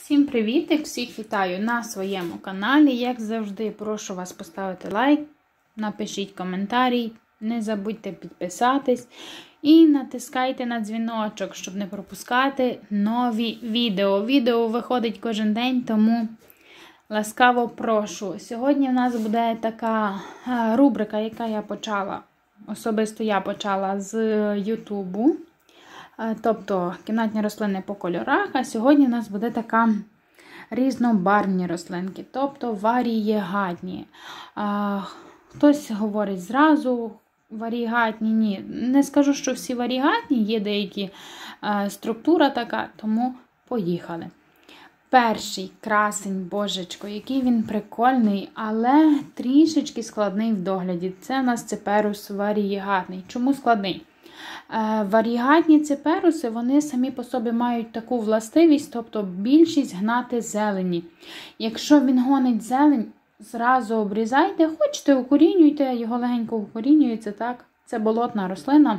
Всім привіт! Всіх вітаю на своєму каналі. Як завжди, прошу вас поставити лайк, напишіть коментарі, не забудьте підписатись і натискайте на дзвіночок, щоб не пропускати нові відео. Відео виходить кожен день, тому ласкаво прошу. Сьогодні в нас буде така рубрика, яка особисто я почала з Ютубу. Тобто кімнатні рослини по кольорах, а сьогодні у нас буде така різнобарвні рослинки, тобто варієгатні. Хтось говорить зразу варієгатні, ні. Не скажу, що всі варієгатні, є деякі структура така, тому поїхали. Перший красень, божечко, який він прикольний, але трішечки складний в догляді. Це у нас циперус варієгатний. Чому складний? Варієгатні циперуси, вони самі по собі мають таку властивість, тобто більшість гнати зелені. Якщо він гонить зелень, зразу обрізайте, хочете укорінюйте, його легенько укорінюється, так? Це болотна рослина.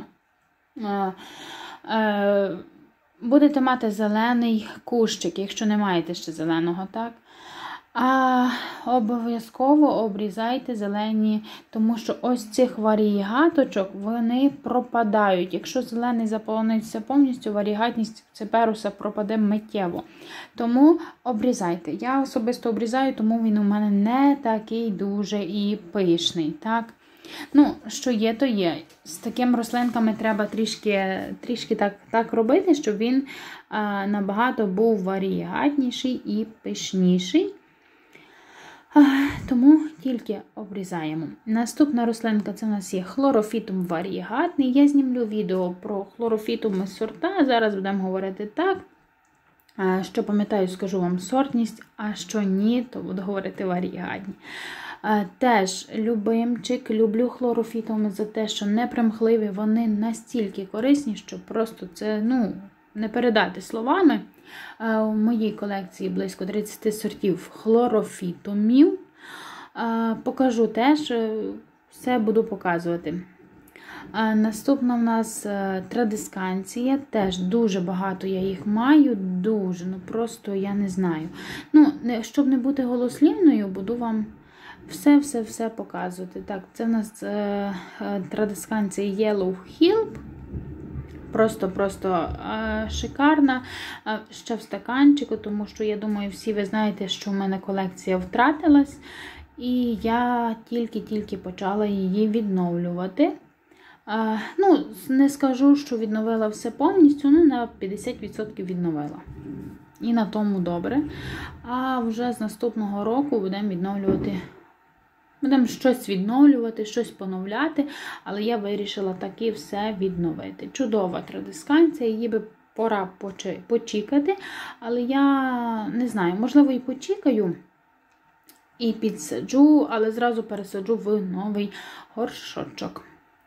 Будете мати зелений кущик, якщо не маєте ще зеленого, так? А обов'язково обрізайте зелені, тому що ось цих варієгаточок, вони пропадають. Якщо зелений заполониться повністю, варієгатність циперуса пропаде миттєво. Тому обрізайте. Я особисто обрізаю, тому він у мене не такий дуже і пишний, так? Ну, що є, то є. З такими рослинками треба трішки так робити, щоб він набагато був варієгатніший і пишніший. Тому тільки обрізаємо. Наступна рослинка, це у нас є хлорофітум варієгатний. Я знімлю відео про хлорофітуми сорта, зараз будемо говорити так. Що пам'ятаю, скажу вам сортність, а що ні, то буду говорити варієгатні. Теж любимчик, люблю хлорофітуми за те, що непримхливі, вони настільки корисні, що просто це, не передати словами. У моїй колекції близько 30 сортів хлорофітумів. Покажу теж, все буду показувати. Наступна в нас традисканція, теж дуже багато я їх маю, дуже, просто я не знаю. Щоб не бути голослівною, буду вам все показувати. Так, це в нас традисканція Yellow Hilp. Просто шикарна, ще в стаканчику, тому що, я думаю, всі ви знаєте, що в мене колекція втратилась, і я тільки почала її відновлювати. Не скажу, що відновила все повністю, на 50% відновила. І на тому добре. А вже з наступного року будемо відновлювати. Будемо щось відновлювати, щось поновляти, але я вирішила таки все відновити. Чудова традисканція, її би пора почікати, але я не знаю, можливо і почікаю і підсаджу, але зразу пересаджу в новий горшочок.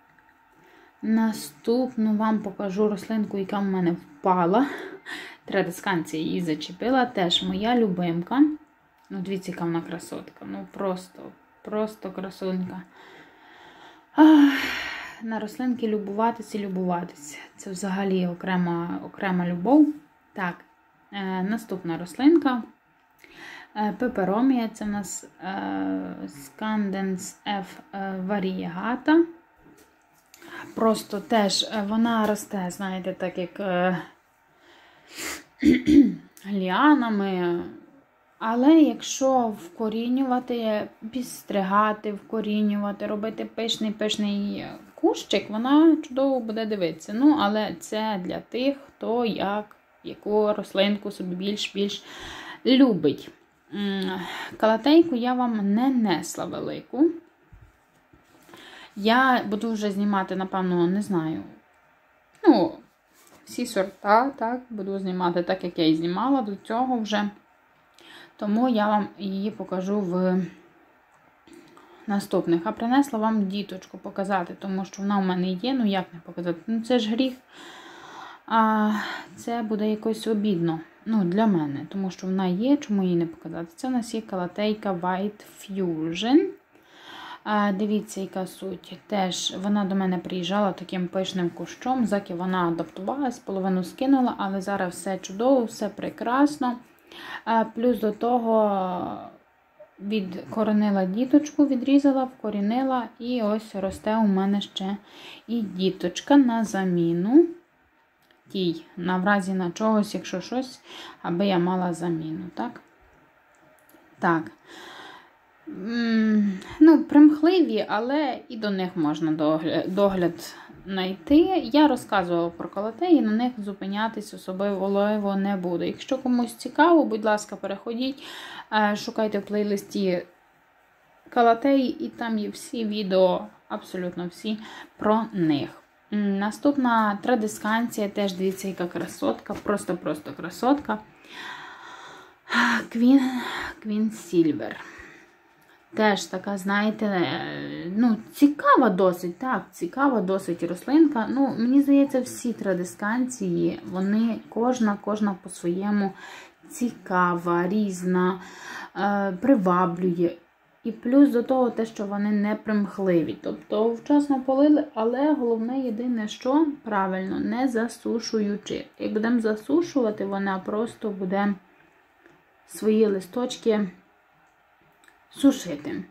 Наступну вам покажу рослинку, яка в мене впала. Традисканція її зачепила, теж моя любимка. Дивіться, яка вона красотка, просто красунька. На рослинки любуватися. Це взагалі окрема любов. Так, наступна рослинка. Пеперомія. Це в нас Scandens F variegata. Просто теж вона росте, знаєте, так як ліанами. Але якщо вкорінювати, підстригати, вкорінювати, робити пишний кущик, вона чудово буде дивитися. Але це для тих, хто яку рослинку собі більш любить. Калатейку я вам не несла велику. Я буду вже знімати, напевно, не знаю, всі сорта, так, буду знімати так, як я і знімала до цього вже. Тому я вам її покажу в наступних. А принесла вам діточку показати, тому що вона у мене є, як не показати? Це ж гріх. А це буде якось обідно, для мене, тому що вона є, чому її не показати? Це у нас є калатейка White Fusion. Дивіться, яка суть. Теж вона до мене приїжджала таким пишним кущом, заки вона адаптувалась, половину скинула, але зараз все чудово, все прекрасно. Плюс до того відкоренила діточку, відрізала, вкорінила, і ось росте у мене ще і діточка на заміну тій, на вразі на чогось, якщо щось, аби я мала заміну, так? Так. Ну, примхливі, але і до них можна догляд знайти. Я розказувала про калатеї, на них зупинятись особливо не буду. Якщо комусь цікаво, будь ласка, переходіть, шукайте в плейлисті калатеї, і там є всі відео, абсолютно всі, про них. Наступна традисканція, теж дивіться, яка красотка, просто красотка. Queen Silver. Теж така, знаєте, ну, цікава досить, так, цікава досить рослинка. Ну, мені здається, всі традисканції, вони, кожна по-своєму цікава, різна, приваблює. І плюс до того те, що вони не примхливі. Тобто, вчасно полили, але головне єдине, що правильно, не засушуючи. Як будемо засушувати, вона просто буде свої листочки сушити.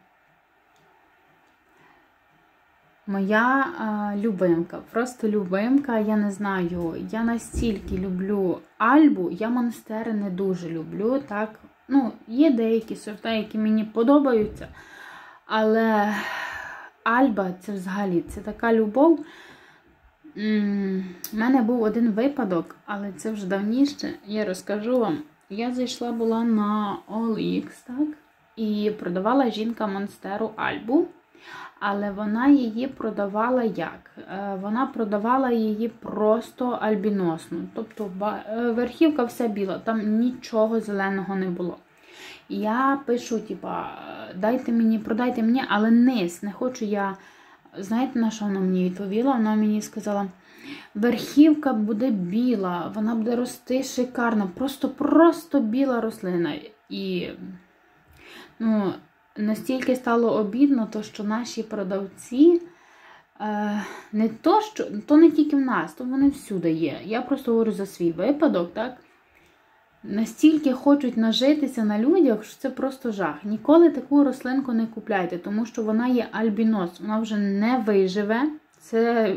Моя любимка, просто любимка, я не знаю, я настільки люблю Альбу, я монстери не дуже люблю, так, ну, є деякі сорта, які мені подобаються, але Альба, це взагалі, це така любов. У мене був один випадок, але це вже давніше, я розкажу вам. Я зайшла була на OLX, так, і продавала жінка монстеру Альбу, але вона її продавала як? Вона продавала її просто альбіносну, тобто верхівка вся біла, там нічого зеленого не було. Я пишу, типа, дайте мені, продайте мені, але низ, не хочу я, знаєте, на що вона мені відповіла? Вона мені сказала, верхівка буде біла, вона буде рости шикарно, просто біла рослина. І, ну, настільки стало обідно, то що наші продавці, не то, що, то не тільки в нас, то вони всюди є. Я просто говорю за свій випадок, так? Настільки хочуть нажитися на людях, що це просто жах. Ніколи таку рослинку не купляйте, тому що вона є альбінос, вона вже не виживе, це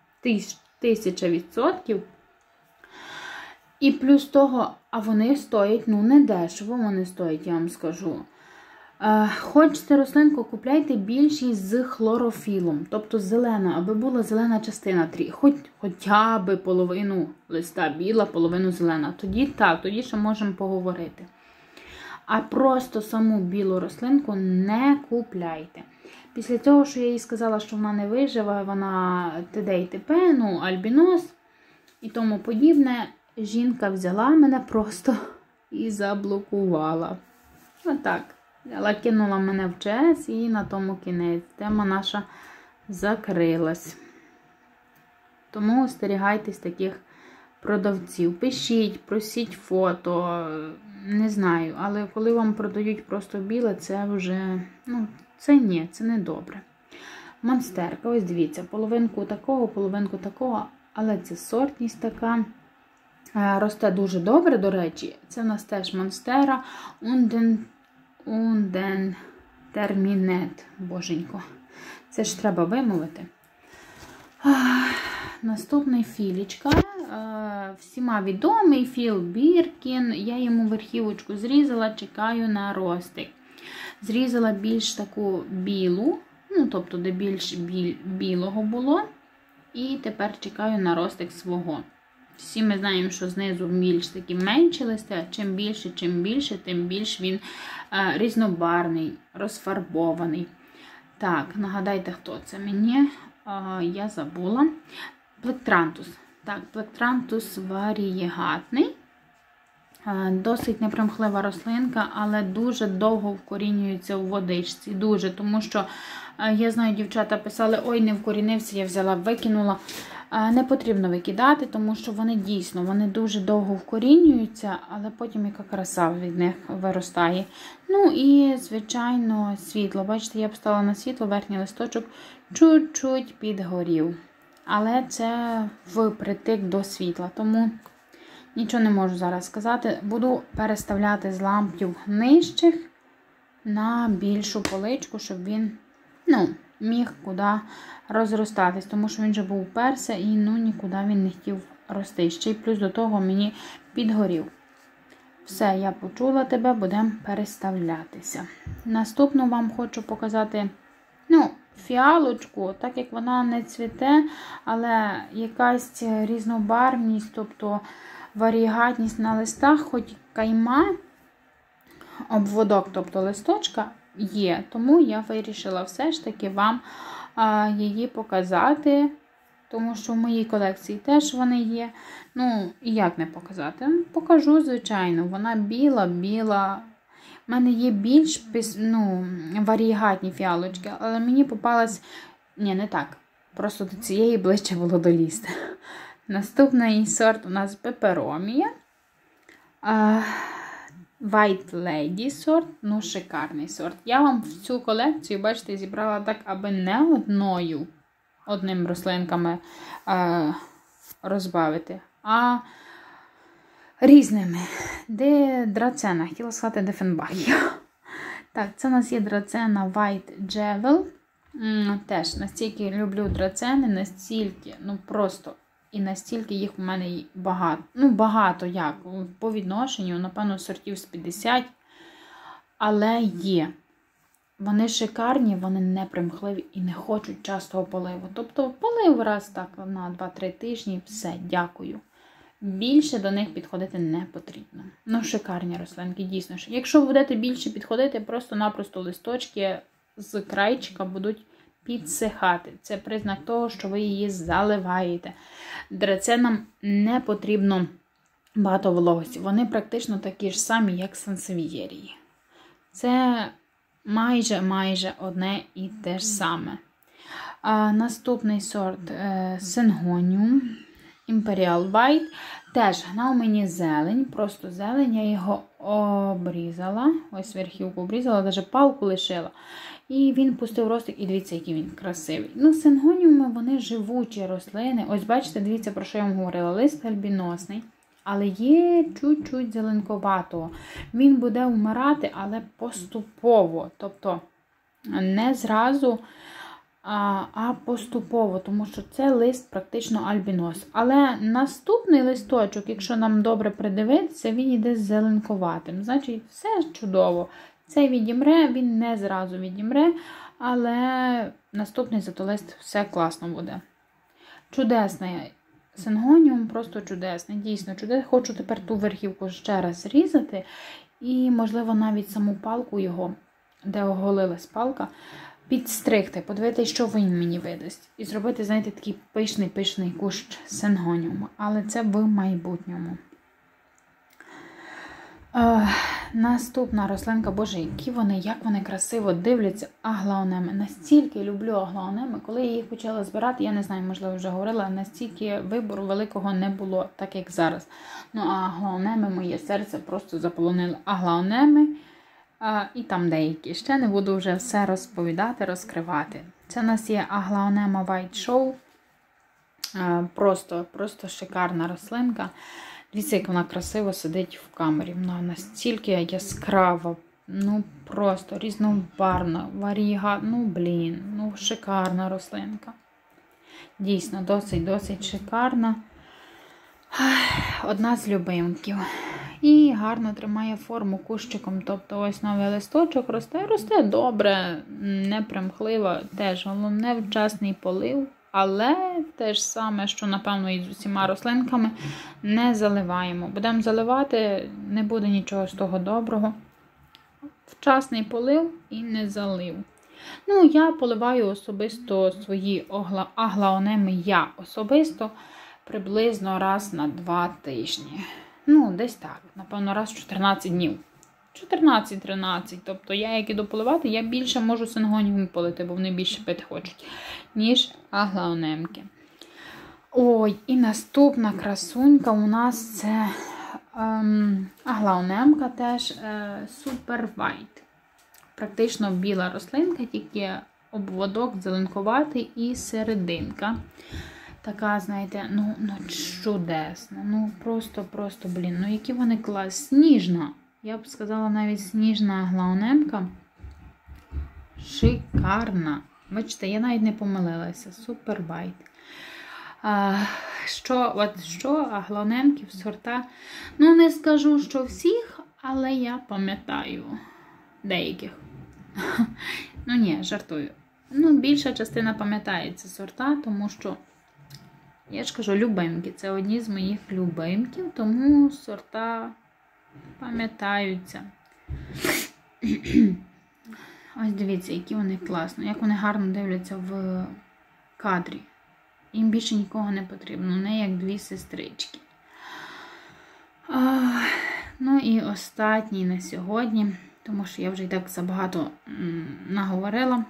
1000%. І плюс того, а вони стоять, ну, не дешево вони стоять, я вам скажу. Хочете рослинку, купляйте більшість з хлорофілом, тобто зелена, аби була зелена частина, хоча б половину листа біла, половину зелена. Тоді так, тоді ще можемо поговорити. А просто саму білу рослинку не купляйте. Після того, що я їй сказала, що вона не виживе, вона т.д. і т.п., ну, альбінос і тому подібне, жінка взяла мене просто і заблокувала. Отак. Взяла, кинула мене в ЧС і на тому кінець. Тема наша закрилась. Тому остерігайтесь таких продавців. Пишіть, просіть фото, не знаю. Але коли вам продають просто біле, це вже, ну, це ні, це не добре. Монстерка, ось дивіться, половинку такого, але це сортність така. Росте дуже добре, до речі. Це в нас теж монстера Унден термінет, боженько. Це ж треба вимовити. Наступний філічка. Всіма відомий Філ Біркін. Я йому верхівочку зрізала, чекаю на ростик. Зрізала більш таку білу, ну, тобто, де більш білого було. І тепер чекаю на ростик свого. Всі ми знаємо, що знизу більш такі менші листи, а чим більше, тим більш він різнобарний, розфарбований. Так, нагадайте, хто це мені? Я забула. Плектрантус. Так, Плектрантус варієгатний. Досить непримхлива рослинка, але дуже довго вкорінюється у водичці. Дуже, тому що, я знаю, дівчата писали, ой, не вкорінився, я взяла, викинула. Не потрібно викидати, тому що вони дійсно, вони дуже довго вкорінюються, але потім яка краса від них виростає. Ну і, звичайно, світло. Бачите, я поставила на світло, верхній листочок чуть-чуть підгорів. Але це впритик до світла, тому Нічого не можу зараз сказати. Буду переставляти з лампів нижчих на більшу поличку, щоб він, міг куди розростатись. Тому що він же був перся і, нікуди він не хотів рости. Ще й плюс до того мені підгорів. Все, я почула тебе, будемо переставлятися. Наступну вам хочу показати, фіалочку, так як вона не цвіте, але якась різнобарвність, тобто варігатність на листах, хоч кайма, обводок, тобто листочка, є. Тому я вирішила все ж таки вам її показати, тому що в моїй колекції теж вони є. І як не показати? Покажу, звичайно. Вона біла. У мене є більш варігатні фіалочки, але мені попалась... не так. Просто до цієї ближче було долізти. Наступний сорт у нас пеперомія. White Lady сорт. Шикарний сорт. Я вам в цю колекцію, бачите, зібрала так, аби не одним рослинками розбавити, а різними. Де драцена? Хотіла сказати Дефенбахія. Так, це у нас є драцена White Jewel. Теж настільки люблю драцени, настільки, просто, і настільки їх у мене багато. Багато як, по відношенню, напевно, сортів з 50, але є. Вони шикарні, вони не примхливі і не хочуть частого поливу. Тобто полив раз так на 2-3 тижні, все, дякую. Більше до них підходити не потрібно. Шикарні рослинки, дійсно. Якщо ви будете більше підходити, просто-напросто листочки з крайчика будуть підсихати. Це признак того, що ви її заливаєте. Драценам не потрібно багато вологості. Вони практично такі ж самі, як сансевієрії. Це майже одне і те ж саме. Наступний сорт Syngonium Imperial White. Теж гнав мені зелень, просто зелень, я його обрізала. Ось верхівку обрізала, навіть палку лишила. І він пустив ростик, і дивіться, який він красивий. Сингоніуми, вони живучі рослини. Ось бачите, дивіться, про що я вам говорила. Лист альбіносний. Але є чуть-чуть зеленковатого. Він буде вмирати, але поступово. Тобто не зразу, а поступово. Тому що це лист практично альбінос. Але наступний листочок, якщо нам добре придивитися, він йде зеленковатим. Значить, все чудово. Цей відімре, він не зразу відімре, але наступний зато лист все класно буде. Чудесний. Syngonium просто чудесний, дійсно чудесний. Хочу тепер ту верхівку ще раз зрізати і, можливо, навіть саму палку його, де оголилась палка, підстригти, подивитися, що він мені видасть. І зробити, знаєте, такий пишний кущ Syngonium. Але це в майбутньому. Наступна рослинка, боже, як вони красиво дивляться, аглаонеми. Настільки люблю аглаонеми. Коли я їх почала збирати, я не знаю, можливо, вже говорила, настільки вибору великого не було, так як зараз. А аглаонеми, моє серце просто заполонили. Аглаонеми і там деякі. Ще не буду вже все розповідати, розкривати. Це у нас є аглаонема White Show. Просто шикарна рослинка. Дивіться, як вона красиво сидить в камері. Вона настільки яскрава, просто різнобарвна, шикарна рослинка. Дійсно, досить шикарна. Одна з любимків. І гарно тримає форму кущиком. Тобто ось новий листочок росте добре, не примхливо. Теж головне вчасний полив. Але те ж саме, що, напевно, і з усіма рослинками, не заливаємо. Будемо заливати, не буде нічого з того доброго. Вчасний полив і не залив. Я поливаю особисто свої аглаонеми, я особисто, приблизно раз на 2 тижні. Десь так, напевно, раз в 14 днів. 14-13. Тобто я, як іду поливати, я більше можу Syngonium полити, бо вони більше пити хочуть, ніж аглаонемки. Ой, і наступна красунька у нас це аглаонемка теж Super White. Практично біла рослинка, тільки обводок зеленкуватий і серединка. Така, знаєте, ну чудесна. Ну, просто, блін. Ну, які вони класні. Сніжна. Я б сказала, навіть сніжна H&M-ка. Шикарна. Бачите, я навіть не помилилася. Супер байт. Що H&M-ки в сорта. Ну, не скажу, що всіх, але я пам'ятаю деяких. Ну, ні, жартую. Ну, більша частина пам'ятає ці сорта, тому що, я ж кажу, любимки. Це одні з моїх любимків, тому сорта пам'ятаються. Ось дивіться, які вони класні, як вони гарно дивляться в кадрі. Їм більше нікого не потрібно, не як дві сестрички. Ну і останній на сьогодні, тому що я вже і так забагато наговорила.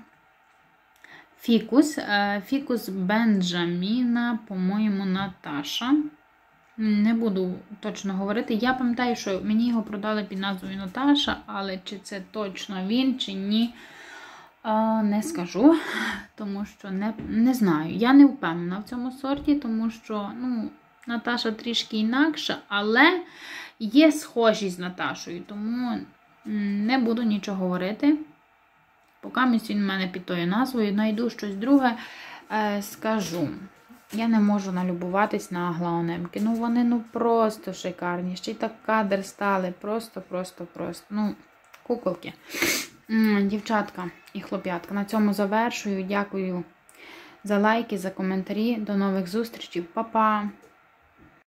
Фікус Бенджаміна, по-моєму, Наташа. Не буду точно говорити. Я пам'ятаю, що мені його продали під назвою Наташа, але чи це точно він, чи ні, не скажу. Тому що не знаю. Я не впевнена в цьому сорті, тому що, ну, Наташа трішки інакша, але є схожість з Наташою, тому не буду нічого говорити. Поки він в мене під тою назвою, знайду щось друге, скажу. Я не можу налюбуватись на H&M-ки. Ну, вони, просто шикарні. Ще й так кадр стали. Просто. Ну, куколки. Дівчатка і хлоп'ятка. На цьому завершую. Дякую за лайки, за коментарі. До нових зустрічей. Па-па!